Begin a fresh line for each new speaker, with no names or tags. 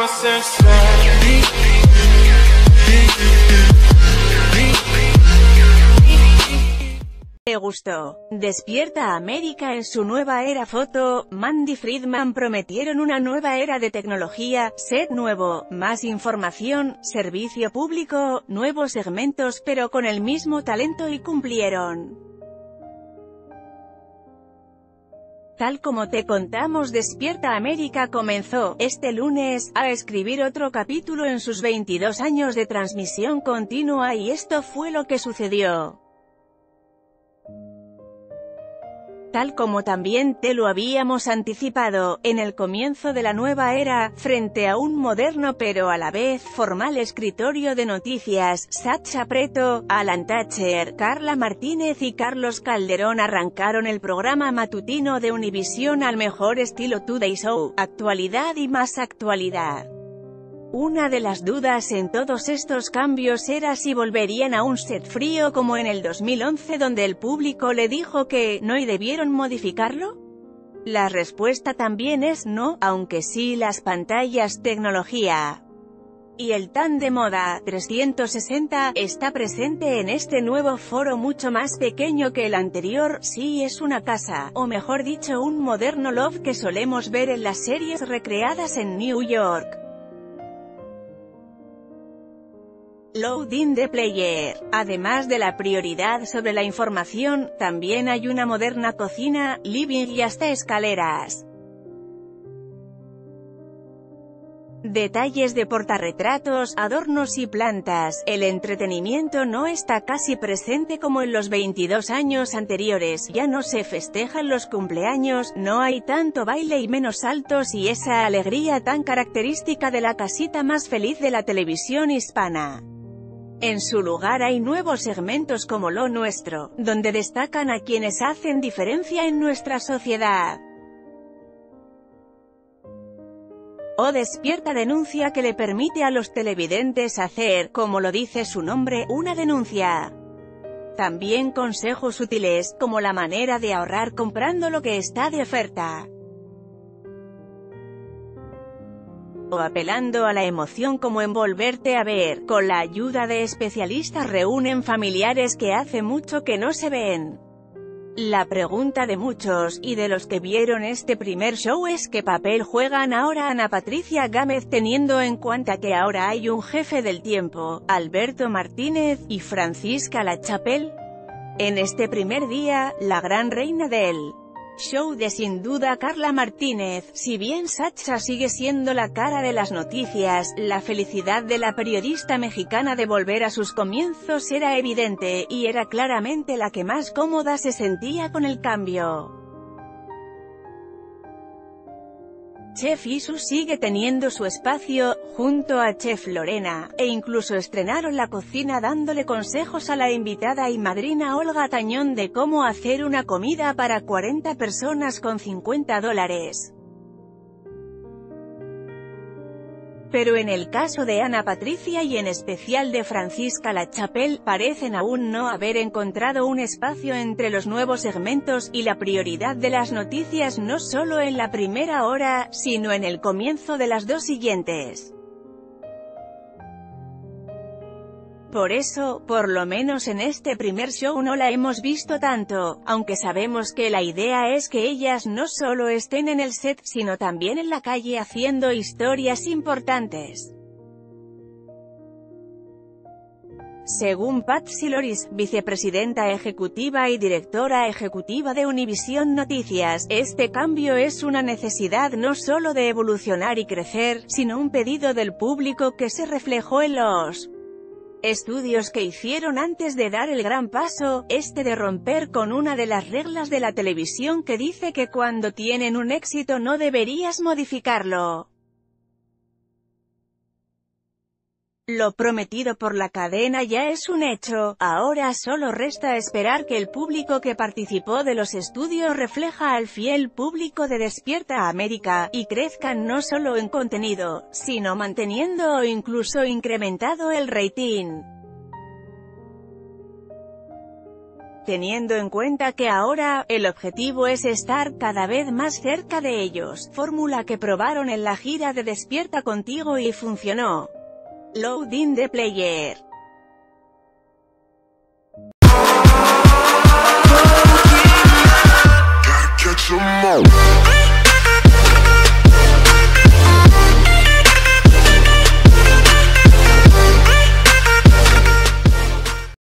¿Te gustó? Despierta América en su nueva era foto, Mandy Friedman prometieron una nueva era de tecnología, set nuevo, más información, servicio público, nuevos segmentos pero con el mismo talento y cumplieron. Tal como te contamos, Despierta América comenzó, este lunes, a escribir otro capítulo en sus 22 años de transmisión continua y esto fue lo que sucedió. Tal como también te lo habíamos anticipado, en el comienzo de la nueva era, frente a un moderno pero a la vez formal escritorio de noticias, Sacha Preto, Alan Thatcher, Carla Martínez y Carlos Calderón arrancaron el programa matutino de Univisión al mejor estilo Today Show, actualidad y más actualidad. Una de las dudas en todos estos cambios era si volverían a un set frío como en el 2011 donde el público le dijo que ¿no y debieron modificarlo? La respuesta también es no, aunque sí las pantallas, tecnología y el tan de moda 360 está presente en este nuevo foro mucho más pequeño que el anterior. Sí, es una casa, o mejor dicho un moderno loft que solemos ver en las series recreadas en New York. Loading the player. Además de la prioridad sobre la información, también hay una moderna cocina, living y hasta escaleras. Detalles de portarretratos, adornos y plantas. El entretenimiento no está casi presente como en los 22 años anteriores, ya no se festejan los cumpleaños, no hay tanto baile y menos saltos y esa alegría tan característica de la casita más feliz de la televisión hispana. En su lugar hay nuevos segmentos como Lo Nuestro, donde destacan a quienes hacen diferencia en nuestra sociedad. O Despierta denuncia, que le permite a los televidentes hacer, como lo dice su nombre, una denuncia. También consejos útiles, como la manera de ahorrar comprando lo que está de oferta. O apelando a la emoción, como en Volverte a ver, con la ayuda de especialistas reúnen familiares que hace mucho que no se ven. La pregunta de muchos, y de los que vieron este primer show, es ¿qué papel juegan ahora Ana Patricia Gámez teniendo en cuenta que ahora hay un jefe del tiempo, Alberto Martínez, y Francisca Lachapelle? En este primer día, la gran reina del show de sin duda Carla Martínez. Si bien Sacha sigue siendo la cara de las noticias, la felicidad de la periodista mexicana de volver a sus comienzos era evidente, y era claramente la que más cómoda se sentía con el cambio. Chef Isu sigue teniendo su espacio, junto a Chef Lorena, e incluso estrenaron la cocina dándole consejos a la invitada y madrina Olga Tañón de cómo hacer una comida para 40 personas con $50. Pero en el caso de Ana Patricia y en especial de Francisca Lachapelle, parecen aún no haber encontrado un espacio entre los nuevos segmentos, y la prioridad de las noticias no solo en la primera hora, sino en el comienzo de las dos siguientes. Por eso, por lo menos en este primer show no la hemos visto tanto, aunque sabemos que la idea es que ellas no solo estén en el set, sino también en la calle haciendo historias importantes. Según Patsy Loris, vicepresidenta ejecutiva y directora ejecutiva de Univisión Noticias, este cambio es una necesidad no solo de evolucionar y crecer, sino un pedido del público que se reflejó en los estudios que hicieron antes de dar el gran paso, de romper con una de las reglas de la televisión que dice que cuando tienen un éxito no deberías modificarlo. Lo prometido por la cadena ya es un hecho, ahora solo resta esperar que el público que participó de los estudios refleja al fiel público de Despierta América, y crezcan no solo en contenido, sino manteniendo o incluso incrementado el rating. teniendo en cuenta que ahora, el objetivo es estar cada vez más cerca de ellos, fórmula que probaron en la gira de Despierta Contigo y funcionó. Loading the Player.